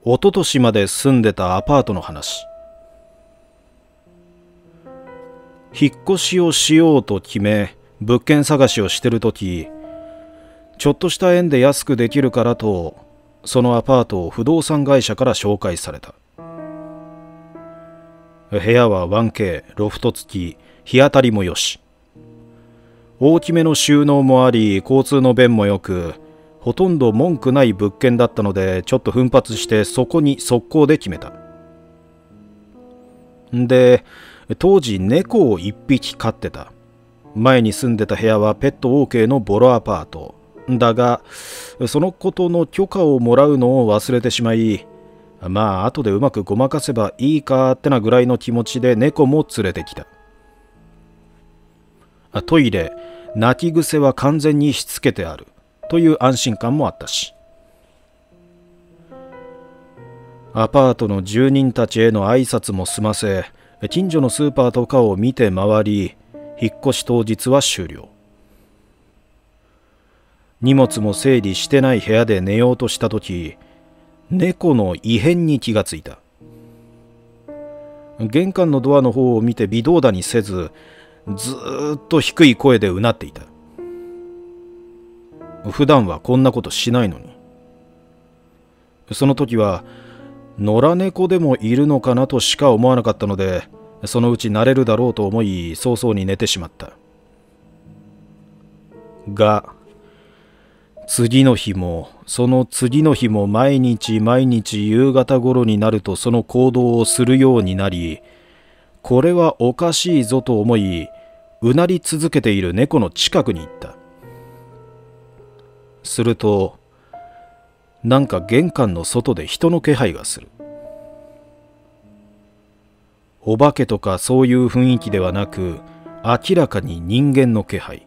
一昨年まで住んでたアパートの話。引っ越しをしようと決め、物件探しをしてるとき、ちょっとした縁で安くできるからと、そのアパートを不動産会社から紹介された。部屋は 1K、ロフト付き、日当たりもよし。大きめの収納もあり、交通の便もよく、ほとんど文句ない物件だったので、ちょっと奮発してそこに速攻で決めた。で、当時猫を一匹飼ってた。前に住んでた部屋はペット OK のボロアパート。だが、そのことの許可をもらうのを忘れてしまい、まあ後でうまくごまかせばいいかってなぐらいの気持ちで猫も連れてきた。トイレ、泣き癖は完全にしつけてあるという安心感もあったし、アパートの住人たちへの挨拶も済ませ、近所のスーパーとかを見て回り、引っ越し当日は終了。荷物も整理してない部屋で寝ようとしたとき、猫の異変に気がついた。玄関のドアの方を見て微動だにせず、ずーっと低い声でうなっていた。普段はこんなことしないのに。その時は野良猫でもいるのかなとしか思わなかったので、そのうち慣れるだろうと思い早々に寝てしまった。が次の日もその次の日も毎日夕方頃になるとその行動をするようになり、これはおかしいぞと思いうなり続けている猫の近くに行った。するとなんか玄関の外で人の気配がする。お化けとかそういう雰囲気ではなく、明らかに人間の気配。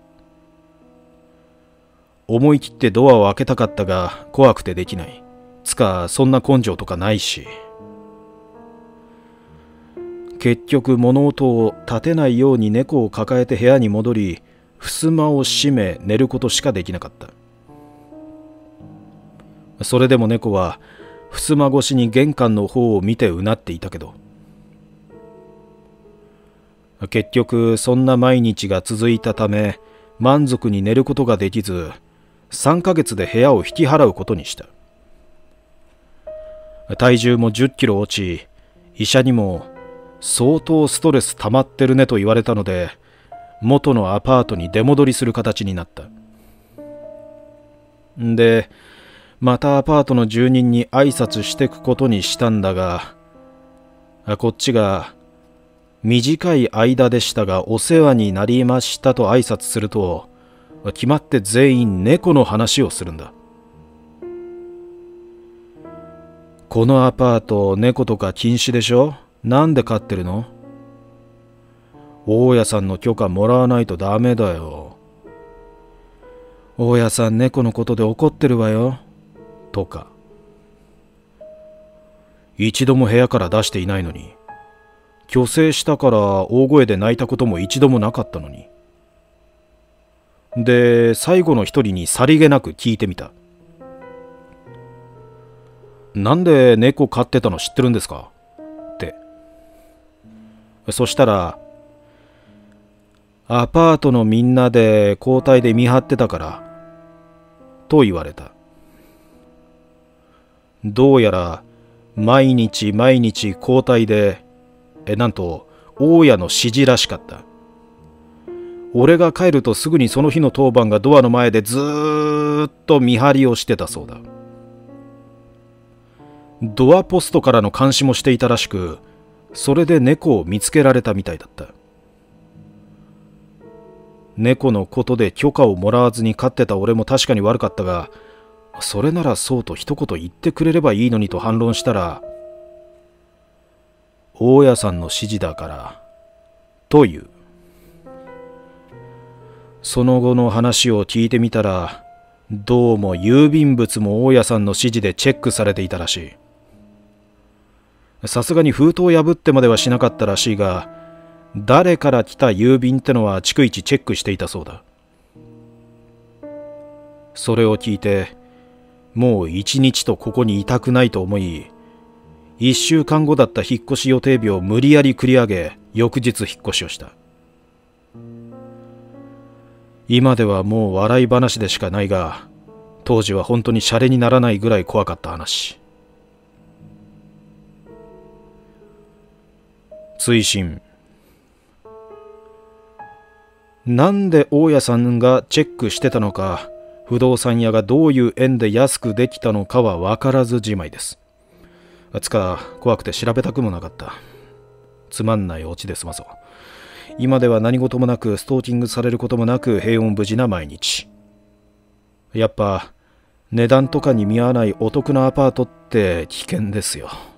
思い切ってドアを開けたかったが怖くてできない。つかそんな根性とかないし。結局物音を立てないように猫を抱えて部屋に戻り、襖を閉め寝ることしかできなかった。それでも猫は襖越しに玄関の方を見てうなっていたけど、結局そんな毎日が続いたため満足に寝ることができず、3ヶ月で部屋を引き払うことにした。体重も10キロ落ち、医者にも相当ストレス溜まってるねと言われたので、元のアパートに出戻りする形になった。で、またアパートの住人に挨拶してくことにしたんだが、こっちが短い間でしたがお世話になりましたと挨拶すると、決まって全員猫の話をするんだ。このアパート猫とか禁止でしょ？なんで飼ってるの？大家さんの許可もらわないとダメだよ。大家さん猫のことで怒ってるわよ。とか。一度も部屋から出していないのに、虚勢したから大声で泣いたことも一度もなかったのに。で、最後の一人にさりげなく聞いてみた。なんで猫飼ってたの知ってるんですか？って。そしたら、アパートのみんなで交代で見張ってたから、と言われた。どうやら毎日交代で、なんと大家の指示らしかった。俺が帰るとすぐにその日の当番がドアの前でずーっと見張りをしてたそうだ。ドアポストからの監視もしていたらしく、それで猫を見つけられたみたいだった。猫のことで許可をもらわずに飼ってた俺も確かに悪かったが、それならそうと一言言ってくれればいいのにと反論したら、大家さんの指示だからという。その後の話を聞いてみたら、どうも郵便物も大家さんの指示でチェックされていたらしい。さすがに封筒を破ってまではしなかったらしいが、誰から来た郵便ってのは逐一チェックしていたそうだ。それを聞いて、もう一日とここにいたくないと思い、 1週間後だった引っ越し予定日を無理やり繰り上げ、翌日引っ越しをした。今ではもう笑い話でしかないが、当時は本当にシャレにならないぐらい怖かった話。追伸。なんで大家さんがチェックしてたのか、不動産屋がどういう縁で安くできたのかは分からずじまいです。つか怖くて調べたくもなかった。つまんないオチで済まそう。今では何事もなく、ストーキングされることもなく、平穏無事な毎日。やっぱ値段とかに見合わないお得なアパートって危険ですよ。